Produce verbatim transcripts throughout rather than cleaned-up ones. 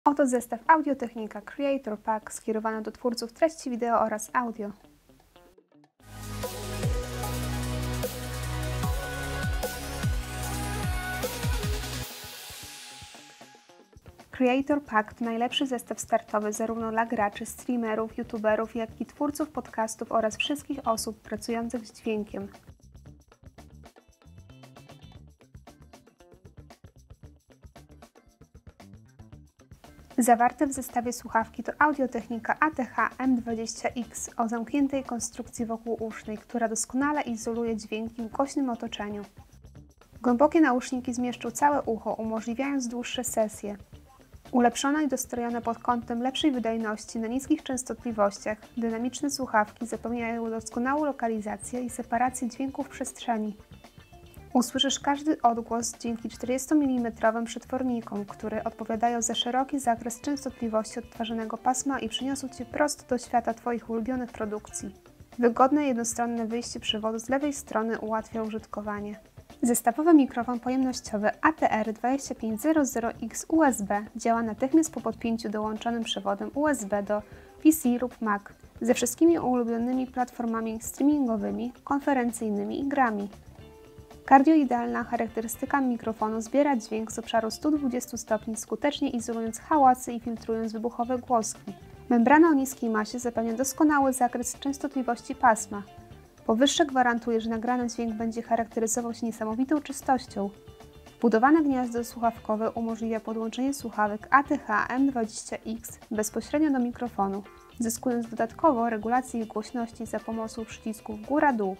Oto zestaw Audio-Technica Creator Pack skierowany do twórców treści wideo oraz audio. Creator Pack to najlepszy zestaw startowy zarówno dla graczy, streamerów, youtuberów, jak i twórców podcastów oraz wszystkich osób pracujących z dźwiękiem. Zawarte w zestawie słuchawki to Audio-Technica A T H M dwadzieścia X o zamkniętej konstrukcji wokółusznej, która doskonale izoluje dźwięki w głośnym otoczeniu. Głębokie nauszniki zmieszczą całe ucho, umożliwiając dłuższe sesje. Ulepszone i dostrojone pod kątem lepszej wydajności na niskich częstotliwościach, dynamiczne słuchawki zapewniają doskonałą lokalizację i separację dźwięków w przestrzeni. Usłyszysz każdy odgłos dzięki czterdziestomilimetrowym przetwornikom, które odpowiadają za szeroki zakres częstotliwości odtwarzanego pasma i przyniosą Cię prosto do świata Twoich ulubionych produkcji. Wygodne jednostronne wyjście przewodu z lewej strony ułatwia użytkowanie. Zestawowy mikrofon pojemnościowy A T R dwadzieścia pięć zero zero X U S B działa natychmiast po podpięciu dołączonym przewodem U S B do P C lub Mac ze wszystkimi ulubionymi platformami streamingowymi, konferencyjnymi i grami. Kardioidealna charakterystyka mikrofonu zbiera dźwięk z obszaru stu dwudziestu stopni, skutecznie izolując hałasy i filtrując wybuchowe głoski. Membrana o niskiej masie zapewnia doskonały zakres częstotliwości pasma. Powyższe gwarantuje, że nagrany dźwięk będzie charakteryzował się niesamowitą czystością. Wbudowane gniazdo słuchawkowe umożliwia podłączenie słuchawek A T H M dwadzieścia X bezpośrednio do mikrofonu, zyskując dodatkowo regulację ich głośności za pomocą przycisków góra-dół.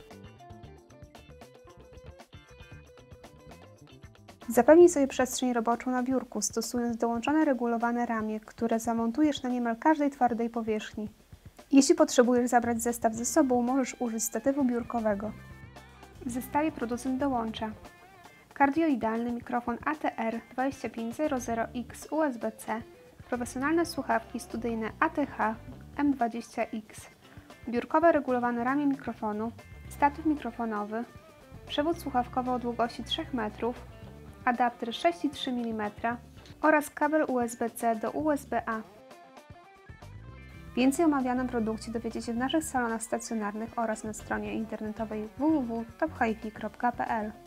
Zapewnij sobie przestrzeń roboczą na biurku, stosując dołączone regulowane ramię, które zamontujesz na niemal każdej twardej powierzchni. Jeśli potrzebujesz zabrać zestaw ze sobą, możesz użyć statywu biurkowego. W zestawie producent dołącza kardioidealny mikrofon A T R dwadzieścia pięć zero zero X U S B C, profesjonalne słuchawki studyjne A T H M dwadzieścia X, biurkowe regulowane ramię mikrofonu, statyw mikrofonowy, przewód słuchawkowy o długości trzech metrów, adapter sześć przecinek trzy milimetra oraz kabel U S B C do U S B A. Więcej o omawianym produkcie dowiecie się w naszych salonach stacjonarnych oraz na stronie internetowej w w w kropka top hi fi kropka p l.